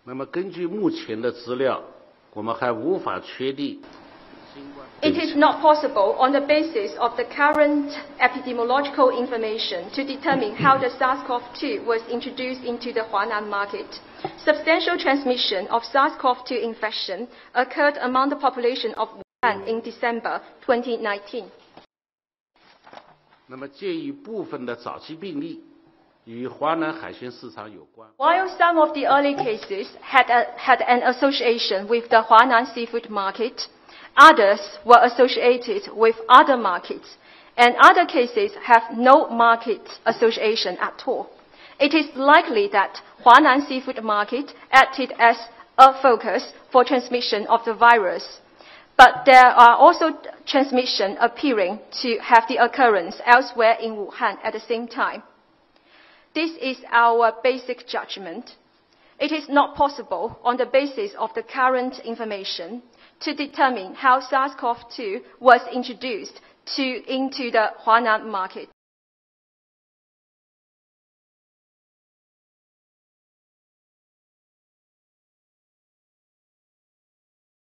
那么根据目前的资料，我们还无法确定。 It is not possible on the basis of the current epidemiological information to determine how the SARS-CoV-2 was introduced into the Huanan market. Substantial transmission of SARS-CoV-2 infection occurred among the population of Wuhan in December 2019. 那么鉴于部分的早期病例与华南海鲜市场有关。 While some of the early cases had an association with the Huanan Seafood Market, others were associated with other markets, and other cases have no market association at all. It is likely that Huanan Seafood Market acted as a focus for transmission of the virus. But there are also transmission appearing to have the occurrence elsewhere in Wuhan at the same time. This is our basic judgment. It is not possible on the basis of the current information to determine how SARS-CoV-2 was introduced into the Huanan market.